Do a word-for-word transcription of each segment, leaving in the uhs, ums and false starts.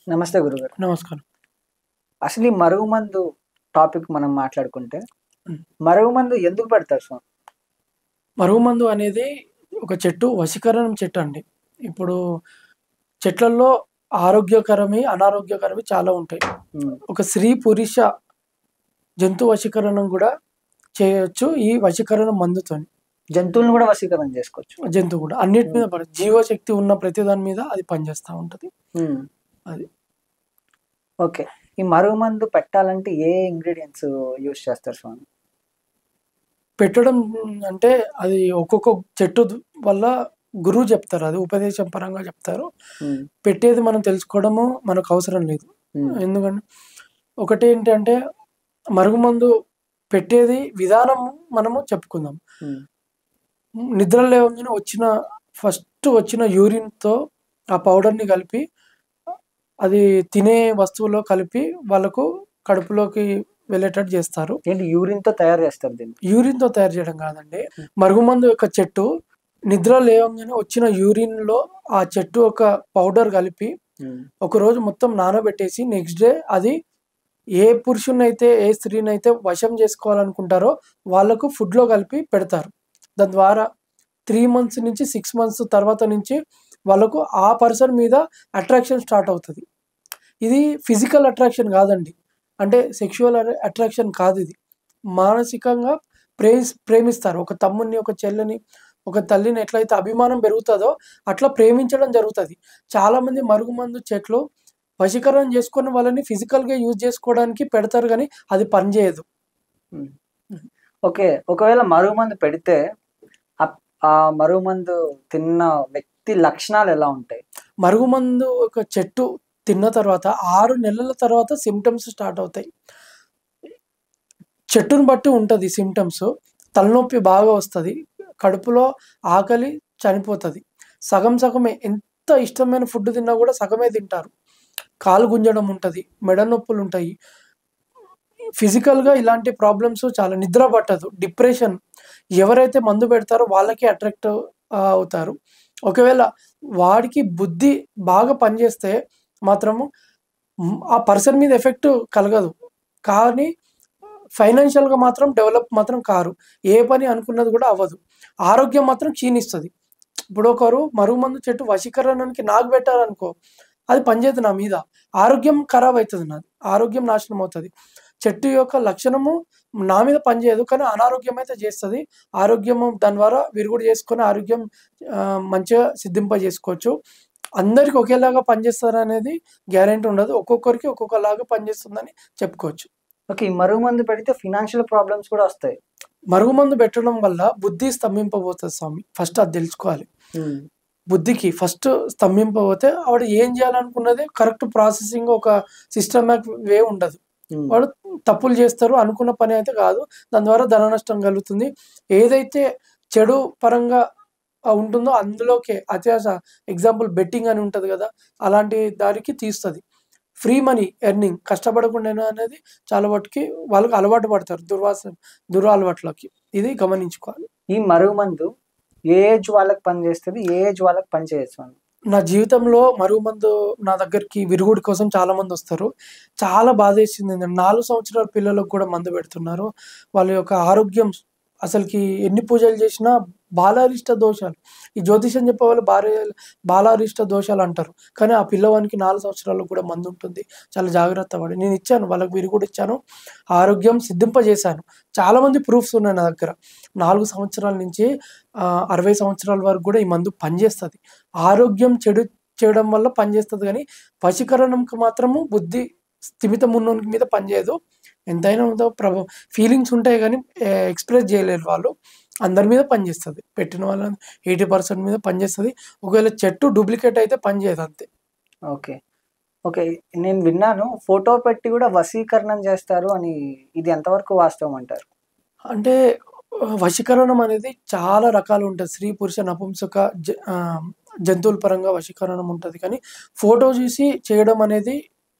నమస్తే గురుగారు. నమస్కారం. అసలు ఈ మరుగుమందు టాపిక్ మనం మాట్లాడుకుంటే, హ్మ్. మరుగుమందు ఎందుకు పెడతారు స్వామి? మరుగుమందు అనేది ఒక చెట్టు వశీకరణం చెట్టు అండి. ఇప్పుడు చెట్లల్లో ఆరోగ్యకరమి, అనారోగ్యకరమి చాలా ఉంటాయి. హ్మ్. ఒక స్త్రీ, పురుష జంతు వశీకరణం గూడా చేయొచ్చు ఈ వశీకరణ మందుతోని. జంతువులను గూడా వశీకరణ జేసుకోవచ్చు. జంతువు గూడా. అన్నిటి హ్మ్. మీద పడదు. జీవశక్తి ఉన్న ప్రతి దాని మీద అది పనిచేస్తా ఉంటది. హ్మ్. అది. ఓకే. ఈ మరుగుమందు పెట్టాలంటే ఏ ఇంగ్రీడియెంట్స్ యూజ్ చేస్తారు స్వామి? పెట్టడం అంటే అది ఒక్కొక్క చెట్టు ద్ వల్ల గురువు జెప్తారు. అది ఉపదేశం పరంగా జెప్తారు. హ్మ్. పెట్టేది మనం తెలుసుకోవడము మనకు అవసరం లేదు. హ్మ్. ఎందుకంటే ఒకటేంటంటే మరుగుమందు పెట్టేది విధానం మనము చెప్పుకుందాం. హ్మ్. నిద్ర లేవంగానే వచ్చిన ఫస్ట్ వచ్చిన యూరిన్‌తో ఆ పౌడర్‌ని కలిపి అది తినే వస్తువులో కలిపి వాళ్ళకు కడుపులోకి వెళ్ళేటట్టు జేస్తారు. ఏంటి యూరిన్‌తో తయారు జేస్తారు దీన్ని? యూరిన్‌తో తయారు జేయడం గాదండి. హ్మ్. మరుగుమందు యొక్క చెట్టు నిద్ర లేవంగానే వచ్చిన యూరిన్‌లో ఆ చెట్టు యొక్క పౌడర్ కలిపి హ్మ్. ఒకరోజు మొత్తం నానబెట్టేసి నెక్స్ట్ డే అది ఏ పురుషుడినైతే, ఏ స్త్రీనైతే వశం జేసుకోవాలనుకుంటారో వాళ్ళకు ఫుడ్‌లో కలిపి పెడతారు. దాని ద్వారా మూడు మంత్స్ నుంచి ఆరు మంత్స్ తర్వాత నుంచి వాళ్ళకు ఆ పర్సన్ మీద అట్రాక్షన్ స్టార్ట్ అవుతది. ఇది ఫిజికల్ అట్రాక్షన్ గాదండి. అంటే సెక్సువల్ అరే అట్రాక్షన్ కాదిది. మానసికంగా ప్రేమిస్ ప్రేమిస్తారు. ఒక తమ్ముడిని, ఒక చెల్లిని, ఒక తల్లిని ఎట్లయితే అభిమానం పెరుగుతదో అట్లా ప్రేమించడం జరుగుతది. చాలామంది మరుగుమందు చెట్లు వశీకరణం జేసుకొని వాళ్ళని ఫిజికల్‌గా యూజ్ జేసుకోవడానికి పెడతారు గానీ అది పనిజేయదు. హ్మ్. ఓకే. ఒకవేళ మరుగుమందు పెడితే అప్ ఆ మరుగుమందు తిన్న వ్యక్తి లక్షణాలు ఎలా ఉంటాయి? మరుగుమందు ఒక చెట్టు తిన్న తర్వాత ఆరు నెలల తర్వాత సింప్టమ్స్ స్టార్ట్ అవుతాయి. చెట్టుని బట్టి ఉంటది సింప్టమ్స్. తలనొప్పి బాగా వస్తది. కడుపులో ఆకలి చనిపోతది. సగం సగమే ఎంత ఇష్టమైన ఫుడ్ తిన్నా గూడా సగమే తింటారు. కాలు గుంజడం ఉంటది. మెడ నొప్పులుంటాయి. ఫిజికల్‌గా ఇలాంటి ప్రాబ్లమ్స్ చాలా నిద్ర పట్టదు. డిప్రెషన్ ఎవరైతే మందు పెడతారో వాళ్ళకే అట్రాక్ట్ ఆహ్, అవుతారు. ఒకవేళ వాడికి బుద్ధి బాగా పనిచేస్తే మాత్రము హ్మ్, ఆ పర్సన్ మీద ఎఫెక్ట్ కలగదు. కానీ ఫైనాన్షియల్‌గా మాత్రం డెవలప్ మాత్రం కారు. ఏ పని అనుకున్నది గూడా అవ్వదు. ఆరోగ్యం మాత్రం క్షీణిస్తది. ఇప్పుడు ఒకరు మరుగుమందు చెట్టు వశీకరణానికి నాకు పెట్టారనుకో, అది పనిచేయదు నా మీద. ఆరోగ్యం ఖరాబ్ అయితది నాది. ఆరోగ్యం నాశనం అవుతది. చెట్టు యొక్క లక్షణము నా మీద పనిచేయదు. కానీ అనారోగ్యం అయితే చేస్తది. ఆరోగ్యము దాని ద్వారా విరుగుడు చేసుకొని ఆరోగ్యం ఆహ్, మంచిగా సిద్ధింపజేసుకోవచ్చు. అందరికి ఒకేలాగా పనిచేస్తదనేది గ్యారంటీ ఉండదు. ఒక్కొక్కరికి ఒక్కొక్కలాగా పనిచేస్తుందని చెప్పుకోవచ్చు. ఓకే. ఈ మరుగుమందు పెడితే ఫినాన్షియల్ ప్రాబ్లమ్స్ కూడా వస్తాయి. మరుగుమందు పెట్టడం వల్ల బుద్ధి స్తంభింపబోతది స్వామి. ఫస్ట్ అది తెలుసుకోవాలి. హ్మ్. బుద్ధికి ఫస్ట్ స్తంభింపబోతే ఆవిడ ఏం చేయాలనుకున్నది కరెక్ట్ ప్రాసెసింగ్ ఒక సిస్టమాటిక్ వే ఉండదు. హ్మ్. వాడు తప్పులు చేస్తారు. అనుకున్న పని అయితే కాదు. దాని ద్వారా ధన నష్టం కలుగుతుంది. ఏదైతే చెడు పరంగా ఆహ్, ఉంటుందో అందులోకే అత్యాస ఎగ్జాంపుల్ బెట్టింగ్ అని ఉంటది గదా! అలాంటి దారికి తీస్తది. ఫ్రీ మనీ ఎర్నింగ్ కష్టపడకుండానే అనేది చాలా మట్టుకి వాళ్ళకి అలవాటు పడతారు. దుర్వాస దురలవాట్లకి. ఇది గమనించుకోవాలి. ఈ మరుగుమందు ఏ ఏజ్ వాళ్ళకి పనిచేస్తది? ఏ ఏజ్ వాళ్ళకి పనిచేయదు స్వామి? నా జీవితంలో మరుగుమందు నా దగ్గరికి విరుగుడు కోసం చాలామందొస్తారు. చాలా బాధేసిందేంటంటే నాలుగు సంవత్సరాల పిల్లలకు కూడా మందు పెడుతున్నారు. వాళ్ళ యొక్క ఆరోగ్యం అసలకి ఎన్ని పూజలు చేసినా బాలారిష్ట దోషాలు. ఈ జ్యోతిష్యం చెప్పేవాళ్ళు భార్య బాలారిష్ట దోషాలంటారు. కానీ ఆ పిల్లవానికి నాలుగు సంవత్సరాలకు కూడా మందుంటుంది. చాలా జాగ్రత్త పడి నేనిచ్చాను. వాళ్ళకి విరుగుడు ఇచ్చాను. ఆరోగ్యం సిద్ధింపజేశాను. చాలామంది ప్రూఫ్స్ ఉన్నాయి నా దగ్గర. నాలుగు సంవత్సరాల నుంచి ఆహ్, అరవై సంవత్సరాల వరకు కూడా ఈ మందు పనిచేస్తది. ఆరోగ్యం చెడు చేయడం వల్ల పనిచేస్తది గానీ, వశీకరణంకి మాత్రము బుద్ధి స్థిమితం ఉన్నోనికి మీద పనిచేయదు. ఎంతైనా ఉందో ప్రభ ఫీలింగ్స్ ఉంటాయి గానీ, ఎ ఎక్స్‌ప్రెస్ జేయలేరు వాళ్ళు. అందరి మీద పనిచేస్తది. పెట్టిన వాళ్ళ ఎనభై శాతం మీద పనిచేస్తది. ఒకవేళ చెట్టు డూప్లికేట్ అయితే పనిచేయదు అంతే. ఓకే. ఓకే. నేను విన్నాను. ఫోటో పెట్టి గూడా వశీకరణం జేస్తారు అని. ఇది ఎంతవరకు వాస్తవం అంటారు? అంటే ఆహ్, వశీకరణం అనేది చాలా రకాలుంటది. స్త్రీ, పురుష, నపుంసక జ ఆహ్, జంతువుల పరంగా వశీకరణం ఉంటది. కానీ ఫోటో జూసి చేయడం అనేది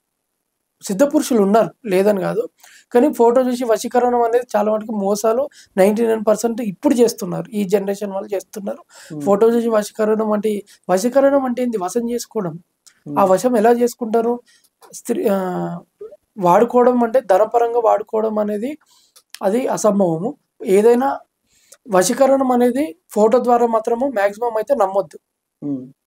సిద్ధపురుషులున్నారు. లేదని గాదు. కానీ ఫోటో జూసి వశీకరణం అనేది చాలా మటుకు మోసాలు తొంభై తొమ్మిది శాతం ఇప్పుడు జేస్తున్నారు. ఈ జనరేషన్ వాళ్ళు చేస్తున్నారు. హ్మ్. ఫోటో జూసి వశీకరణం అంటే వశీకరణం అంటే ఏంది? వశం జేసుకోవడం. ఆ ఉమ్, వశం ఎలా చేసుకుంటారు? స్త్రీ ఆ, వాడుకోవడం అంటే ధనపరంగా వాడుకోవడం అనేది అది అసంభవము. ఏదైనా వశీకరణం అనేది ఫోటో ద్వారా మాత్రము మ్యాక్సిమం అయితే నమ్మొద్దు. ఉమ్.